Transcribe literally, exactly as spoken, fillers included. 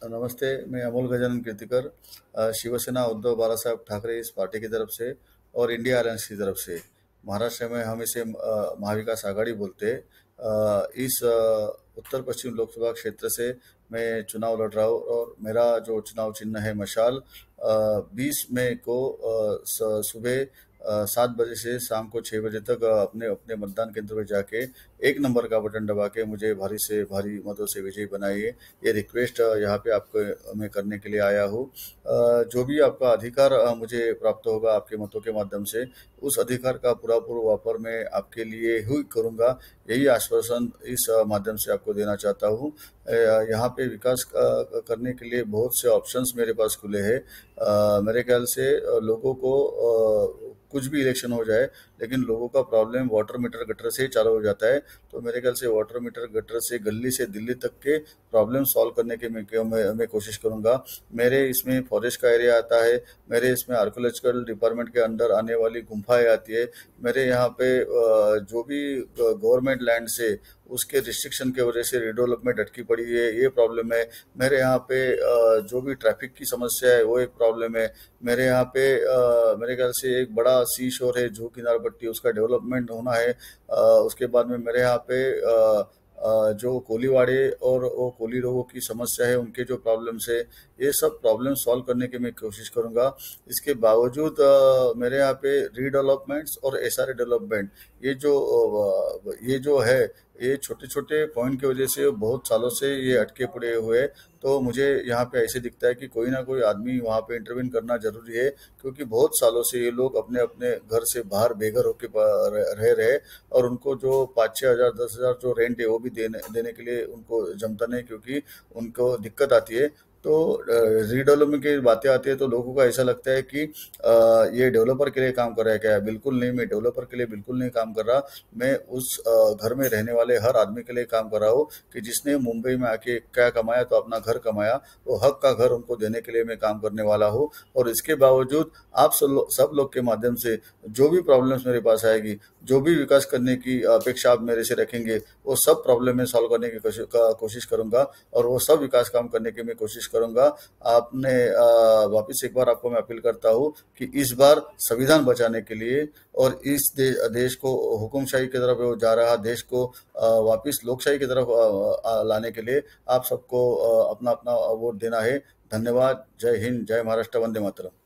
नमस्ते, मैं अमोल गजानन कीर्तिकर। अ, शिवसेना उद्धव बालासाहेब ठाकरे इस पार्टी की तरफ से और इंडिया अलायंस की तरफ से महाराष्ट्र में हम इसे अ, महाविकास आघाड़ी बोलते हैं। अ, इस अ, उत्तर पश्चिम लोकसभा क्षेत्र से मैं चुनाव लड़ रहा हूँ और मेरा जो चुनाव चिन्ह है मशाल। बीस मई को अ, स- सुबह अ, सात बजे से शाम को छः बजे तक अ, अपने अपने मतदान केंद्र में जाके एक नंबर का बटन दबा के मुझे भारी से भारी मतों से विजयी बनाइए। ये रिक्वेस्ट यहाँ पे आपको मैं करने के लिए आया हूँ। अ, जो भी आपका अधिकार अ, मुझे प्राप्त होगा आपके मतों के माध्यम से, उस अधिकार का पूरा पूरा वापर मैं आपके लिए ही करूँगा। यही आश्वासन इस अ, माध्यम से आपको देना चाहता हूँ। अ, यहाँ पे विकास अ, करने के लिए बहुत से ऑप्शंस मेरे पास खुले हैं। अ, मेरे ख्याल से अ, लोगों को अ, कुछ भी इलेक्शन हो जाए, लेकिन लोगों का प्रॉब्लम वाटर मीटर गटर से ही चालू हो जाता है। तो मेरे ख्याल से वाटर मीटर गटर से गली से दिल्ली तक के प्रॉब्लम सॉल्व करने की मैं मैं, मैं कोशिश करूंगा। मेरे इसमें फॉरेस्ट का एरिया आता है, मेरे इसमें आर्कोलॉजिकल डिपार्टमेंट के अंदर आने वाली गुम्फाएं आती है। मेरे यहाँ पे अ, जो भी गवर्नमेंट लैंड से उसके रिस्ट्रिक्शन की वजह से रिडेवलपमेंट अटकी पड़ी है, ये प्रॉब्लम है। मेरे यहाँ पे अ, जो भी ट्रैफिक की समस्या है वो एक प्रॉब्लम है। मेरे यहाँ पे अ, मेरे ख्याल से एक बड़ा सी शोर है जूहू किनारपट्टी, उसका डेवलपमेंट होना है। अ, उसके बाद में मेरे यहाँ पे अ, अ, जो कोलीवाड़े और वो कोली लोगों की समस्या है, उनके जो प्रॉब्लम्स है, ये सब प्रॉब्लम सॉल्व करने की मैं कोशिश करूंगा। इसके बावजूद अ, मेरे यहाँ पे रीडेवलपमेंट्स और एसआर डेवलपमेंट, ये जो अ, ये जो है, ये छोटे छोटे पॉइंट की वजह से बहुत सालों से ये अटके पड़े हुए हैं। तो मुझे यहाँ पे ऐसे दिखता है कि कोई ना कोई आदमी वहाँ पे इंटरवीन करना जरूरी है, क्योंकि बहुत सालों से ये लोग अपने अपने घर से बाहर बेघर होके प- रह रह रहे, और उनको जो पाँच छः हज़ार दस हज़ार जो रेंट है वो भी देने देने के लिए उनको जमता नहीं, क्योंकि उनको दिक्कत आती है। तो रीडेवलपमेंट की बातें आती है तो लोगों को ऐसा लगता है कि अ, ये डेवलपर के लिए काम कर रहा है क्या? बिल्कुल नहीं, मैं डेवलपर के लिए बिल्कुल नहीं काम कर रहा। मैं उस अ, घर में रहने वाले हर आदमी के लिए काम कर रहा हूँ कि जिसने मुंबई में आके क्या कमाया, तो अपना घर कमाया, वो हक का घर उनको देने के लिए मैं काम करने वाला हूँ। और इसके बावजूद आप सब लोग सब लोग के माध्यम से जो भी प्रॉब्लम्स मेरे पास आएगी, जो भी विकास करने की अपेक्षा आप मेरे से रखेंगे, वो सब प्रॉब्लम में सॉल्व करने की कोशिश का, कोशिश करूंगा, और वो सब विकास काम करने की मैं कोशिश करूंगा। आपने अ, वापस एक बार आपको मैं अपील करता हूँ कि इस बार संविधान बचाने के लिए और इस दे, देश को हुकुमशाही की तरफ वो जा रहा देश को अ, वापस लोकशाही की तरफ अ, अ, लाने के लिए आप सबको अ, अपना अपना वोट देना है। धन्यवाद। जय हिंद, जय महाराष्ट्र, वंदे मातरम।